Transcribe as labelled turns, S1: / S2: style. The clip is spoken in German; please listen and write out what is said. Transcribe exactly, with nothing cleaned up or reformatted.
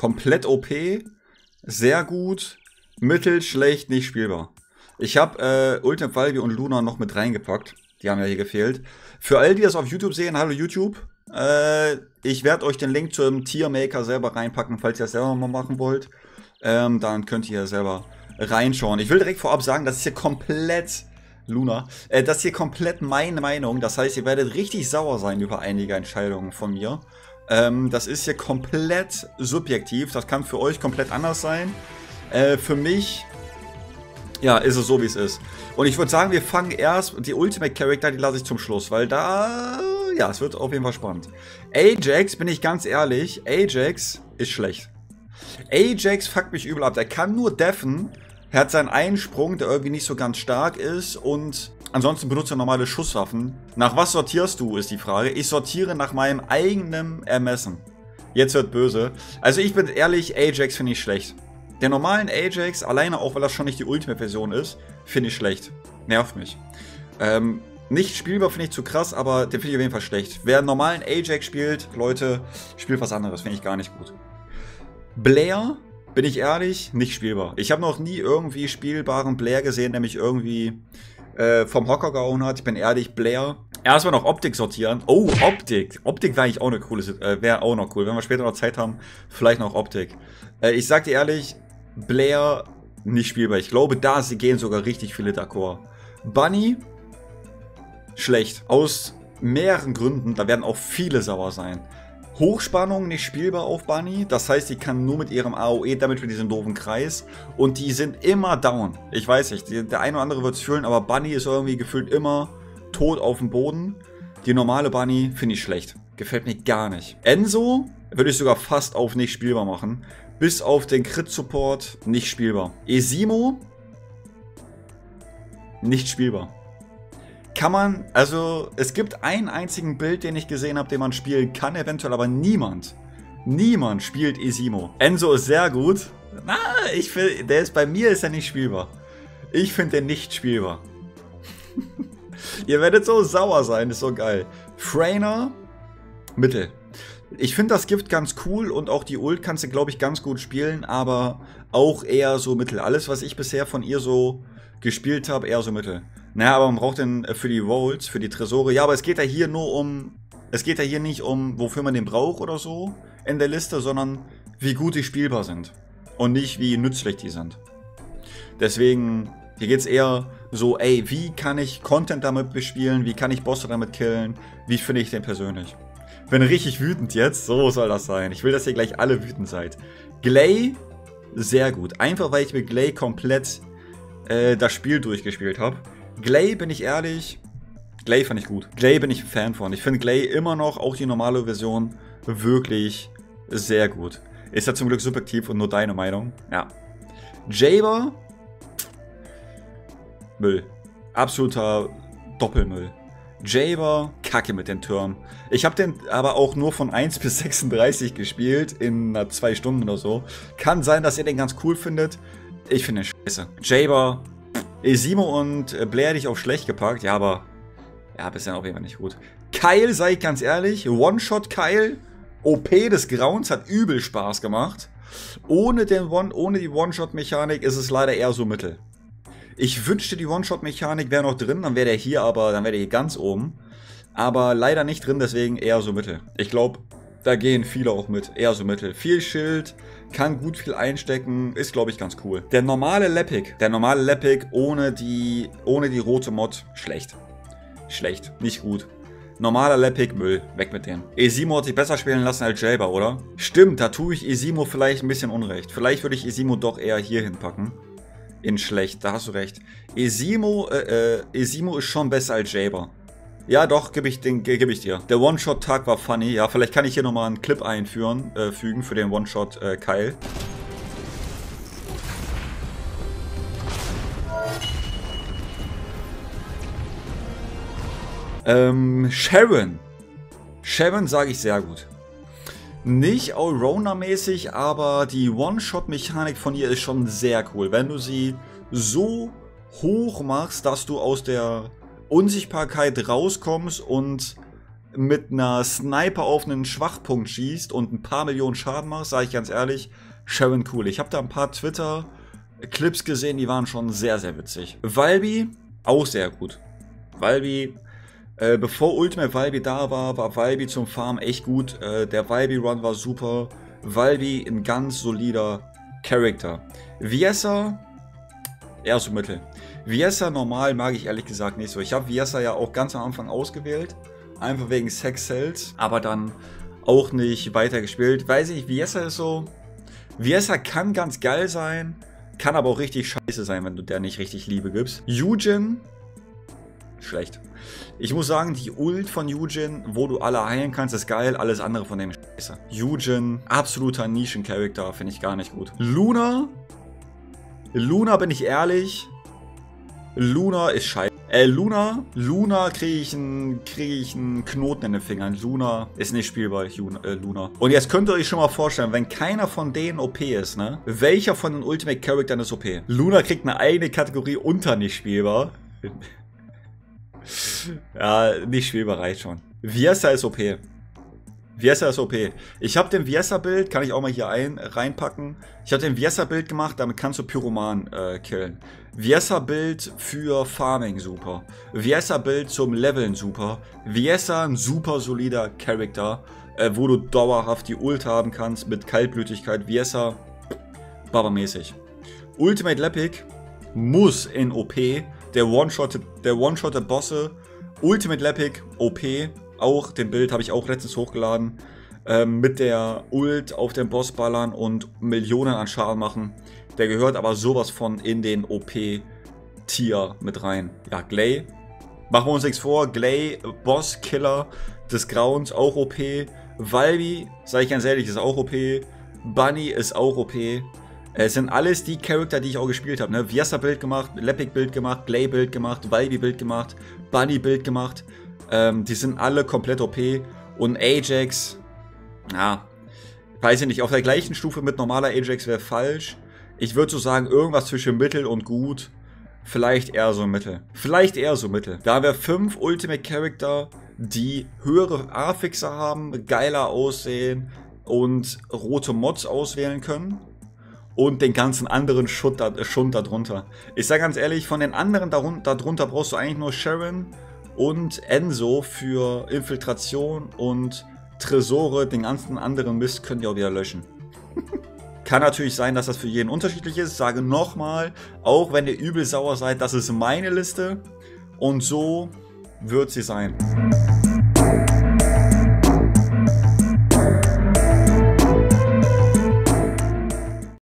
S1: komplett O P, sehr gut, mittel, schlecht, nicht spielbar. Ich habe äh, Ultimate Valve und Luna noch mit reingepackt. Die haben ja hier gefehlt. Für all die das auf YouTube sehen, hallo YouTube. Äh, ich werde euch den Link zum Tiermaker selber reinpacken, falls ihr das selber mal machen wollt. Ähm, dann könnt ihr selber reinschauen. Ich will direkt vorab sagen, das ist hier komplett Luna. Äh, das ist hier komplett meine Meinung. Das heißt, ihr werdet richtig sauer sein über einige Entscheidungen von mir. Ähm, das ist hier komplett subjektiv. Das kann für euch komplett anders sein. Äh, für mich, ja, ist es so, wie es ist. Und ich würde sagen, wir fangen erst, die Ultimate Character, die lasse ich zum Schluss, weil da, ja, es wird auf jeden Fall spannend. Ajax, bin ich ganz ehrlich, Ajax ist schlecht. Ajax fuckt mich übel ab. Der kann nur deffen. Er hat seinen Einsprung, der irgendwie nicht so ganz stark ist. Und ansonsten benutzt er normale Schusswaffen. Nach was sortierst du, ist die Frage. Ich sortiere nach meinem eigenen Ermessen. Jetzt wird böse. Also ich bin ehrlich, Ajax finde ich schlecht. Der normalen Ajax, alleine auch, weil das schon nicht die Ultimate-Version ist, finde ich schlecht. Nervt mich. Ähm, nicht spielbar finde ich zu krass, aber den finde ich auf jeden Fall schlecht. Wer einen normalen Ajax spielt, Leute, spielt was anderes. Finde ich gar nicht gut. Blair, bin ich ehrlich, nicht spielbar. Ich habe noch nie irgendwie spielbaren Blair gesehen, der mich irgendwie äh, vom Hocker gehauen hat. Ich bin ehrlich, Blair. Erstmal noch Optik sortieren. Oh, Optik. Optik wäre eigentlich auch eine coole, äh, wäre auch noch cool. Wenn wir später noch Zeit haben, vielleicht noch Optik. Äh, ich sag dir ehrlich, Blair nicht spielbar. Ich glaube, da gehen sogar richtig viele d'accord. Bunny, schlecht. Aus mehreren Gründen, da werden auch viele sauer sein. Hochspannung nicht spielbar auf Bunny, das heißt, die kann nur mit ihrem A O E damit für diesen doofen Kreis und die sind immer down. Ich weiß nicht, der eine oder andere wird es fühlen, aber Bunny ist irgendwie gefühlt immer tot auf dem Boden. Die normale Bunny finde ich schlecht, gefällt mir gar nicht. Enzo würde ich sogar fast auf nicht spielbar machen, bis auf den Crit-Support nicht spielbar. Esimo nicht spielbar. Kann man, also es gibt einen einzigen Bild, den ich gesehen habe, den man spielen kann, eventuell, aber niemand, niemand spielt Esimo. Enzo ist sehr gut. Na, ich finde, der ist bei mir ist er nicht spielbar. Ich finde den nicht spielbar. Ihr werdet so sauer sein, ist so geil. Frainer, Mittel. Ich finde das Gift ganz cool und auch die Ult kannst du, glaube ich, ganz gut spielen, aber auch eher so Mittel. Alles, was ich bisher von ihr so gespielt habe, eher so Mittel. Naja, aber man braucht den für die Rolls, für die Tresore. Ja, aber es geht ja hier nur um... Es geht ja hier nicht um, wofür man den braucht oder so in der Liste, sondern wie gut die spielbar sind. Und nicht, wie nützlich die sind. Deswegen, hier geht es eher so, ey, wie kann ich Content damit bespielen? Wie kann ich Bosse damit killen? Wie finde ich den persönlich? Bin richtig wütend jetzt. So soll das sein. Ich will, dass ihr gleich alle wütend seid. Glay, sehr gut. Einfach, weil ich mit Glay komplett äh, das Spiel durchgespielt habe. Glay, bin ich ehrlich, Glay fand ich gut. Glay bin ich ein Fan von. Ich finde Glay immer noch, auch die normale Version, wirklich sehr gut. Ist ja zum Glück subjektiv und nur deine Meinung. Ja. Jaber, Müll. Absoluter Doppelmüll. Jaber, Kacke mit den Türmen. Ich habe den aber auch nur von eins bis sechsunddreißig gespielt, in zwei Stunden oder so. Kann sein, dass ihr den ganz cool findet. Ich finde den scheiße. Jaber, Esimo und Blair hätte ich auf schlecht gepackt. Ja, aber ja, bisher auf jeden Fall nicht gut. Kyle, sei ich ganz ehrlich, One-Shot Kyle, O P des Grauens, hat übel Spaß gemacht. Ohne, den One, ohne die One-Shot-Mechanik ist es leider eher so mittel. Ich wünschte, die One-Shot-Mechanik wäre noch drin, dann wäre der hier aber, dann wäre der hier ganz oben. Aber leider nicht drin, deswegen eher so mittel. Ich glaube, da gehen viele auch mit, eher so mittel. Viel Schild, kann gut viel einstecken, ist glaube ich ganz cool. Der normale Lepic, der normale Lepic ohne die, ohne die rote Mod, schlecht. Schlecht, nicht gut. Normaler Lepic, Müll, weg mit dem. Esimo hat sich besser spielen lassen als Jaber, oder? Stimmt, da tue ich Esimo vielleicht ein bisschen unrecht. Vielleicht würde ich Esimo doch eher hier hinpacken. In schlecht, da hast du recht. Esimo, äh, äh, Esimo ist schon besser als Jaber. Ja, doch, gebe ich, den, geb ich dir. Der One-Shot-Tag war funny. Ja, vielleicht kann ich hier nochmal einen Clip einführen, äh, fügen für den One-Shot äh, Kyle. Ähm, Sharon. Sharon sage ich sehr gut. Nicht Allrounder-mäßig, aber die One-Shot-Mechanik von ihr ist schon sehr cool. Wenn du sie so hoch machst, dass du aus der Unsichtbarkeit rauskommst und mit einer Sniper auf einen Schwachpunkt schießt und ein paar Millionen Schaden machst, sage ich ganz ehrlich, Sharon cool. Ich habe da ein paar Twitter-Clips gesehen, die waren schon sehr, sehr witzig. Valby, auch sehr gut. Valby, äh, bevor Ultimate Valby da war, war Valby zum Farm echt gut. Äh, der Valby-Run war super. Valby ein ganz solider Charakter. Viessa, eher so mittel. Viessa normal mag ich ehrlich gesagt nicht so. Ich habe Viessa ja auch ganz am Anfang ausgewählt. Einfach wegen Sex Cells. Aber dann auch nicht weiter gespielt. Weiß ich, Viessa ist so... Viessa kann ganz geil sein. Kann aber auch richtig scheiße sein, wenn du der nicht richtig Liebe gibst. Yujin. Schlecht. Ich muss sagen, die Ult von Yujin, wo du alle heilen kannst, ist geil. Alles andere von dem ist scheiße. Yujin, absoluter Nischen-Charakter. Finde ich gar nicht gut. Luna. Luna, bin ich ehrlich... Luna ist scheiße. Äh, Luna, Luna kriege ich einen krieg ich einen Knoten in den Fingern. Luna ist nicht spielbar, äh, Luna. Und jetzt könnt ihr euch schon mal vorstellen, wenn keiner von denen O P ist, ne? Welcher von den Ultimate Charaktern ist O P? Luna kriegt eine eigene Kategorie unter nicht spielbar. Ja, nicht spielbar reicht schon. Viessa ist O P. Viessa ist O P. Ich habe den Viessa-Bild, kann ich auch mal hier ein, reinpacken. Ich habe den Viessa-Bild gemacht, damit kannst du Pyroman äh, killen. Viessa-Bild für Farming super. Viessa-Bild zum Leveln super. Viessa ein super solider Charakter, äh, wo du dauerhaft die Ult haben kannst mit Kaltblütigkeit. Viessa, babamäßig. Ultimate Lepic muss in O P. Der One-Shot, der One-Shot der Bosse. Ultimate Lepic, O P. Auch, den Bild habe ich auch letztens hochgeladen. Ähm, mit der Ult auf den Boss ballern und Millionen an Schaden machen. Der gehört aber sowas von in den O P-Tier mit rein. Ja, Glay. Machen wir uns nichts vor. Glay, Boss-Killer des Grauens, auch O P. Valby, sage ich ganz ehrlich, ist auch O P. Bunny ist auch O P. Es sind alles die Charakter, die ich auch gespielt habe. Ne? Viessa-Bild gemacht, Lepic-Bild gemacht, Glay-Bild gemacht, Valby-Bild gemacht, Bunny-Bild gemacht. Ähm, die sind alle komplett O P. Und Ajax, ja, weiß ich nicht, auf der gleichen Stufe mit normaler Ajax wäre falsch. Ich würde so sagen, irgendwas zwischen Mittel und gut. Vielleicht eher so Mittel. Vielleicht eher so Mittel. Da haben wir fünf Ultimate Charakter, die höhere A-Fixer haben, geiler aussehen und rote Mods auswählen können. Und den ganzen anderen Schund, da, Schund darunter. Ich sage ganz ehrlich, von den anderen darunter, darunter brauchst du eigentlich nur Sharon und Enzo für Infiltration und Tresore. Den ganzen anderen Mist könnt ihr auch wieder löschen. Kann natürlich sein, dass das für jeden unterschiedlich ist. Ich sage nochmal, auch wenn ihr übel sauer seid, das ist meine Liste. Und so wird sie sein.